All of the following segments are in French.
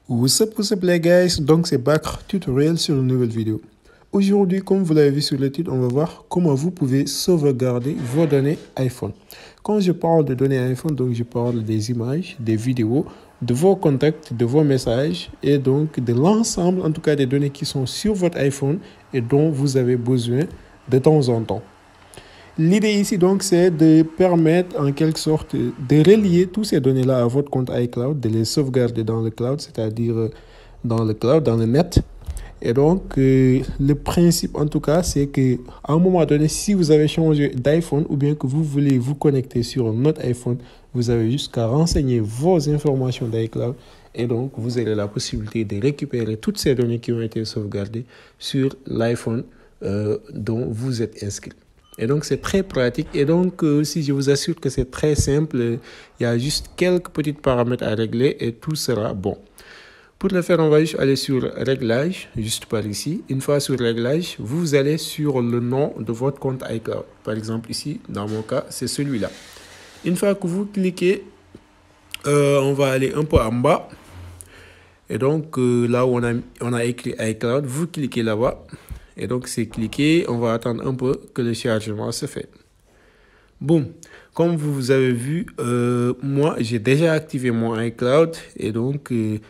What's up les guys, donc c'est Bakr tutoriel sur une nouvelle vidéo. Aujourd'hui, comme vous l'avez vu sur le titre, on va voir comment vous pouvez sauvegarder vos données iPhone. Quand je parle de données iPhone, donc je parle des images, des vidéos, de vos contacts, de vos messages et donc de l'ensemble en tout cas des données qui sont sur votre iPhone et dont vous avez besoin de temps en temps. L'idée ici, donc, c'est de permettre en quelque sorte de relier tous ces données-là à votre compte iCloud, de les sauvegarder dans le cloud, c'est-à-dire dans le cloud, dans le net. Et donc, le principe, en tout cas, c'est qu'à un moment donné, si vous avez changé d'iPhone ou bien que vous voulez vous connecter sur un autre iPhone, vous avez juste qu'à renseigner vos informations d'iCloud. Et donc, vous avez la possibilité de récupérer toutes ces données qui ont été sauvegardées sur l'iPhone dont vous êtes inscrit. Et donc, c'est très pratique. Et donc, si je vous assure que c'est très simple, il y a juste quelques petits paramètres à régler et tout sera bon. Pour le faire, on va juste aller sur Réglages, juste par ici. Une fois sur Réglages, vous allez sur le nom de votre compte iCloud. Par exemple, ici, dans mon cas, c'est celui-là. Une fois que vous cliquez, on va aller un peu en bas. Et donc, là où on a écrit iCloud, vous cliquez là-bas. Et donc, c'est cliqué. On va attendre un peu que le chargement se fait. Boum. Comme vous avez vu, moi, j'ai déjà activé mon iCloud. Et donc,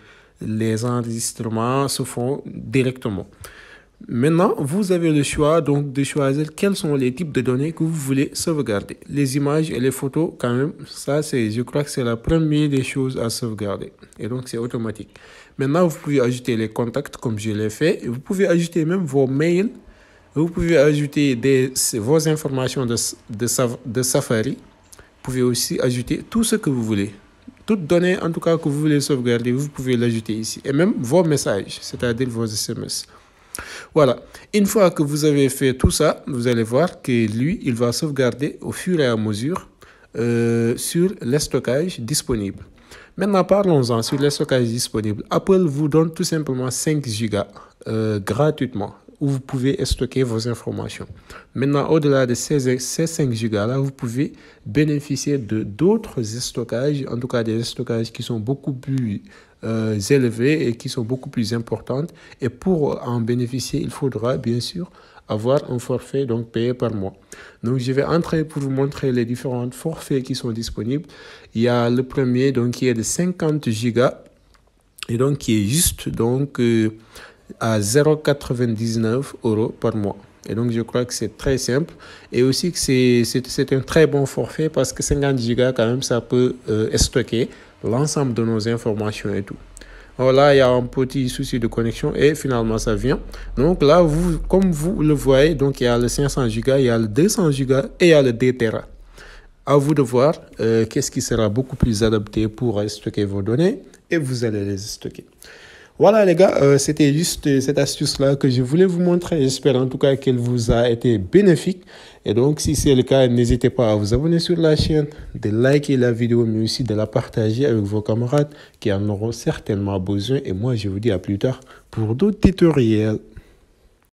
les enregistrements se font directement. Maintenant, vous avez le choix donc de choisir quels sont les types de données que vous voulez sauvegarder. Les images et les photos, quand même, ça, je crois que c'est la première des choses à sauvegarder. Et donc, c'est automatique. Maintenant, vous pouvez ajouter les contacts comme je l'ai fait. Vous pouvez ajouter même vos mails. Vous pouvez ajouter vos informations de Safari. Vous pouvez aussi ajouter tout ce que vous voulez. Toute donnée, en tout cas, que vous voulez sauvegarder, vous pouvez l'ajouter ici. Et même vos messages, c'est-à-dire vos SMS. Voilà. Une fois que vous avez fait tout ça, vous allez voir que lui, il va sauvegarder au fur et à mesure sur les stockages disponibles. Maintenant, parlons-en sur les stockages disponibles. Apple vous donne tout simplement 5 Go gratuitement, où vous pouvez stocker vos informations. Maintenant, au-delà de ces 5 Go-là, vous pouvez bénéficier de d'autres stockages, en tout cas des stockages qui sont beaucoup plus élevés et qui sont beaucoup plus importantes. Et pour en bénéficier, il faudra bien sûr avoir un forfait donc payé par mois. Donc, je vais entrer pour vous montrer les différents forfaits qui sont disponibles. Il y a le premier donc qui est de 50 Go et donc qui est juste donc à 0,99 € par mois. Et donc, je crois que c'est très simple. Et aussi que c'est un très bon forfait parce que 50 Go, quand même, ça peut stocker l'ensemble de nos informations et tout. Voilà, il y a un petit souci de connexion et finalement, ça vient. Donc là, comme vous le voyez, donc il y a le 500 Go, il y a le 200 Go et il y a le 2 Tera. À vous de voir qu'est-ce qui sera beaucoup plus adapté pour stocker vos données et vous allez les stocker. Voilà les gars, c'était juste cette astuce-là que je voulais vous montrer. J'espère en tout cas qu'elle vous a été bénéfique. Et donc, si c'est le cas, n'hésitez pas à vous abonner sur la chaîne, de liker la vidéo, mais aussi de la partager avec vos camarades qui en auront certainement besoin. Et moi, je vous dis à plus tard pour d'autres tutoriels.